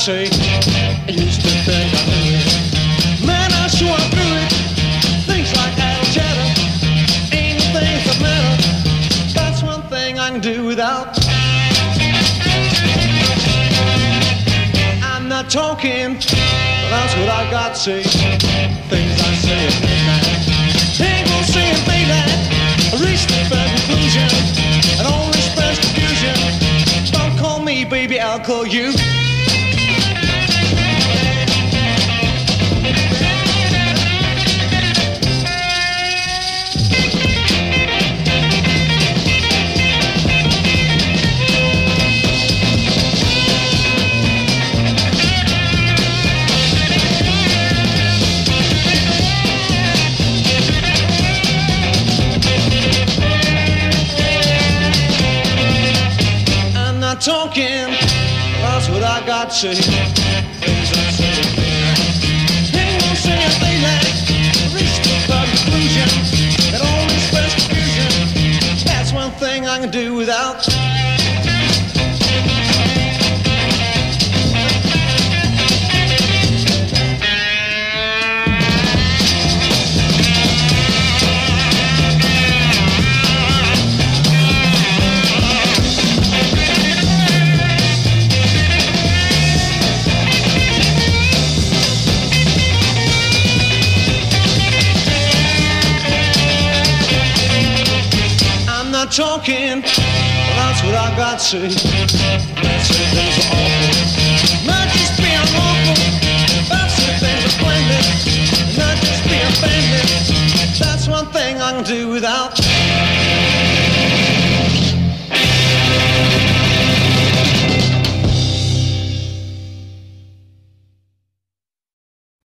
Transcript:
say. I used to think I knew it. Man, I sure through it. Things like idle chatter ain't the things that matter. That's one thing I can do without. I'm not talking, but that's what I got to say. Things I say at midnight. Ain't gonna say in daylight. I reached the fair conclusion. I don't express confusion. Don't call me baby, I'll call you. Talking, that's what I got to say. Things I say at midnight. Ain't gonna say a thing like reach the conclusion. It only express confusion. That's one thing I can do without. Talking, that's what I got to say. That's the things are awful. Not just being awful. That's the things are splendid. Not just being offended. That's one thing I can do without.